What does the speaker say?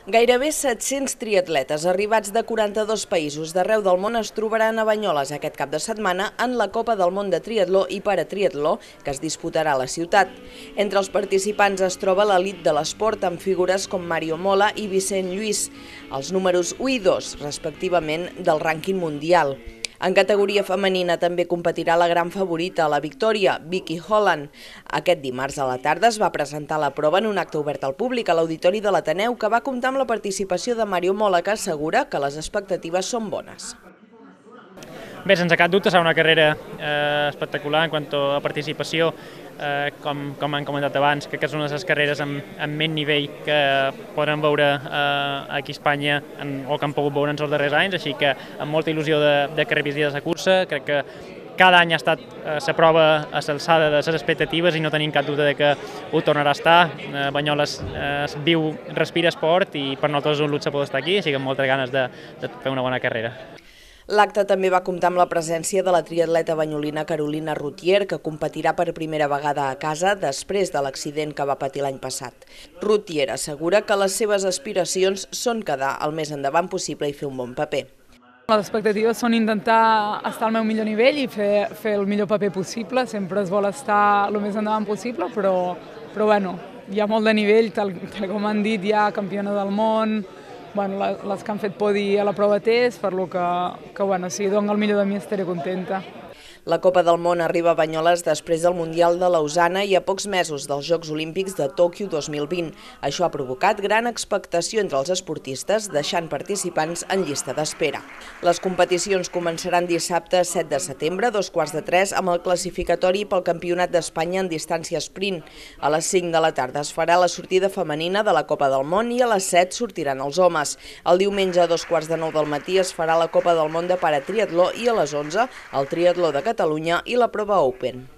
Gairebé 700 triatletes arribats de 42 països d'arreu del món es trobaran a Banyoles aquest cap de setmana en la Copa del Món de Triatló i Paratriatló que es disputarà a la ciutat. Entre els participants es troba l'elit de l'esport amb figures com Mario Mola i Vicent Lluís, els números 1 i 2, respectivament, del rànquing mundial. En categoria femenina també competirà la gran favorita a la victòria, Vicky Holland. Aquest dimarts a la tarda es va presentar la prova en un acte obert al públic a l'Auditori de l'Ateneu que va comptar amb la participació de Mario Mola, que assegura que les expectatives són bones. Bé, sense cap dubte serà una carrera espectacular en quant a participació, com han comentat abans, que és una de les carreres amb més nivell que poden veure aquí a Espanya o que han pogut veure en els darrers anys, així que amb molta il·lusió de que revisir la cursa. Crec que cada any ha estat la prova a l'alçada de les expectatives i no tenim cap dubte de que ho tornarà a estar. Banyoles viu, respira esport i per nosaltres és un luxe poder estar aquí, així que amb moltes ganes de fer una bona carrera. L'acte també va comptar amb la presència de la triatleta banyolina Carolina Routier, que competirà per primera vegada a casa després de l'accident que va patir l'any passat. Routier assegura que les seves aspiracions són quedar el més endavant possible i fer un bon paper. Les expectatives són intentar estar al meu millor nivell i fer el millor paper possible. Sempre es vol estar el més endavant possible, però bueno, hi ha molt de nivell, tal com han dit, hi ha campiona del món, les que han fet podi a la prova test, per lo que si dono el millor de mi estaré contenta. La Copa del Món arriba a Banyoles després del Mundial de Lausana i a pocs mesos dels Jocs Olímpics de Tòquio 2020. Això ha provocat gran expectació entre els esportistes, deixant participants en llista d'espera. Les competicions començaran dissabte 7 de setembre, a 2:15, amb el classificatori pel Campionat d'Espanya en distància sprint. A les 5 de la tarda es farà la sortida femenina de la Copa del Món i a les 7 sortiran els homes. El diumenge a 2:15 del matí es farà la Copa del Món de Paratriatló i a les 11 el Triatló de Catalunya i la prova Open.